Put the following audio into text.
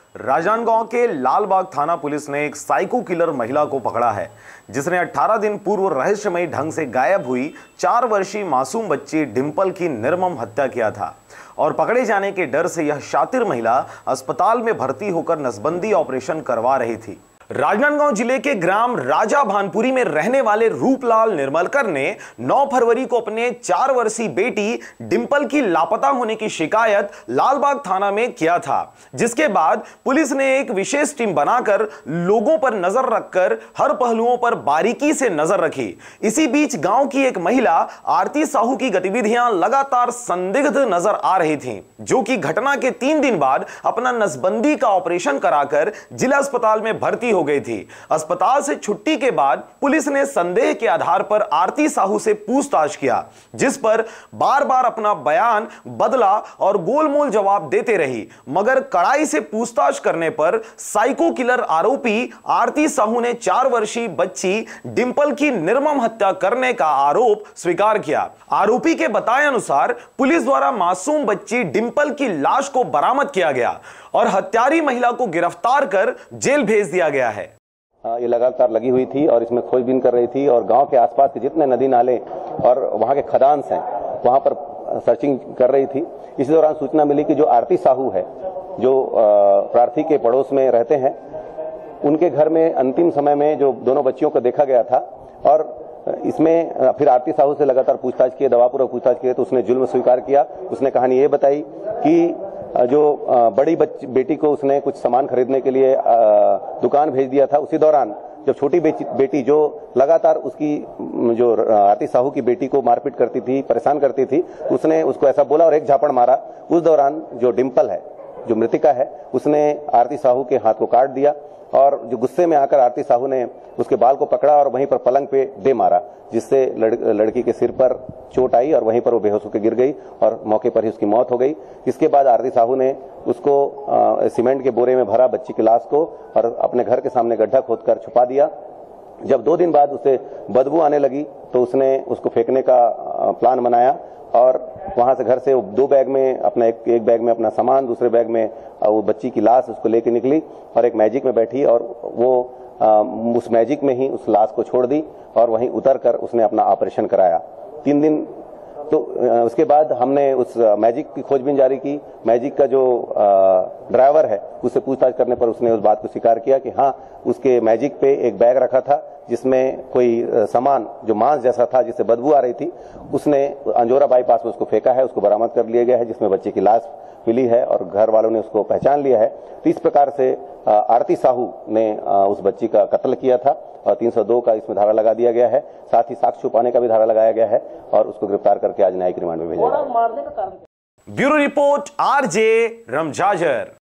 राजनांदगांव के लालबाग थाना पुलिस ने एक साइको किलर महिला को पकड़ा है, जिसने 18 दिन पूर्व रहस्यमयी ढंग से गायब हुई 4 वर्षीय मासूम बच्ची डिंपल की निर्मम हत्या किया था। और पकड़े जाने के डर से यह शातिर महिला अस्पताल में भर्ती होकर नसबंदी ऑपरेशन करवा रही थी। राजनांदगांव जिले के ग्राम राजा भानपुरी में रहने वाले रूपलाल निर्मलकर ने 9 फरवरी को अपने 4 वर्षीय बेटी डिंपल की लापता होने की शिकायत लालबाग थाना में किया था, जिसके बाद पुलिस ने एक विशेष टीम बनाकर लोगों पर नजर रखकर हर पहलुओं पर बारीकी से नजर रखी। इसी बीच गांव की एक महिला आरती साहू की गतिविधियां लगातार संदिग्ध नजर आ रही थीं, जो कि घटना के 3 दिन बाद अपना नसबंदी का ऑपरेशन कराकर जिला अस्पताल में भर्ती हो गई थी। अस्पताल से छुट्टी के बाद पुलिस ने संदेह के आधार पर आरती साहू से पूछताछ किया, जिस पर बार-बार अपना बयान बदला और गोलमोल जवाब देते रही, मगर कड़ाई से पूछताछ करने पर साइको किलर आरोपी आरती साहू ने 4 वर्षीय बच्ची डिंपल की निर्मम हत्या करने का आरोप स्वीकार किया। आरोपी के बताए अनुसार पुलिस द्वारा मासूम बच्ची डिंपल की लाश को बरामद किया गया और हत्यारी महिला को गिरफ्तार कर जेल भेज दिया गया है। ये लगातार लगी हुई थी और इसमें खोजबीन कर रही थी और गांव के आसपास के जितने नदी नाले और वहां के खदान हैं वहां पर सर्चिंग कर रही थी। इसी दौरान सूचना मिली कि जो आरती साहू है, जो प्रार्थी के पड़ोस में रहते हैं, उनके घर में अंतिम समय में जो दोनों बच्चियों को देखा गया था। और इसमें फिर आरती साहू से लगातार पूछताछ की, दबापूर्वक पूछताछ की तो उसने जुल्म स्वीकार किया। उसने कहानी ये बताई कि जो बड़ी बेटी को उसने कुछ सामान खरीदने के लिए दुकान भेज दिया था, उसी दौरान जब छोटी बेटी जो लगातार उसकी जो आरती साहू की बेटी को मारपीट करती थी, परेशान करती थी, उसने उसको ऐसा बोला और एक झापड़ मारा। उस दौरान जो डिंपल है, जो मृतिका है, उसने आरती साहू के हाथ को काट दिया और जो गुस्से में आकर आरती साहू ने उसके बाल को पकड़ा और वहीं पर पलंग पे दे मारा, जिससे लड़की के सिर पर चोट आई और वहीं पर वो बेहोश होकर गिर गई और मौके पर ही उसकी मौत हो गई। इसके बाद आरती साहू ने उसको सीमेंट के बोरे में भरा बच्ची की लाश को और अपने घर के सामने गड्ढा खोदकर छुपा दिया। जब 2 दिन बाद उसे बदबू आने लगी तो उसने उसको फेंकने का प्लान बनाया और वहां से घर से 2 बैग में अपना एक बैग में अपना सामान, दूसरे बैग में वो बच्ची की लाश उसको लेके निकली और एक मैजिक में बैठी और वो उस मैजिक में ही उस लाश को छोड़ दी और वहीं उतरकर उसने अपना ऑपरेशन कराया। 3 दिन तो उसके बाद हमने उस मैजिक की खोजबीन जारी की। मैजिक का जो ड्राइवर है, उससे पूछताछ करने पर उसने उस बात को स्वीकार किया कि हाँ, उसके मैजिक पे एक बैग रखा था जिसमें कोई सामान जो मांस जैसा था, जिससे बदबू आ रही थी, उसने अंजोरा बाईपास में उसको फेंका है। उसको बरामद कर लिया गया है, जिसमें बच्चे की लाश मिली है और घर वालों ने उसको पहचान लिया है। तो इस प्रकार से आरती साहू ने उस बच्ची का कत्ल किया था और 302 का इसमें धारा लगा दिया गया है। साथ ही साक्ष्य छुपाने का भी धारा लगाया गया है और उसको गिरफ्तार करके आज न्यायिक रिमांड में भेजा गया। Bureau report, RJ रमजाजर।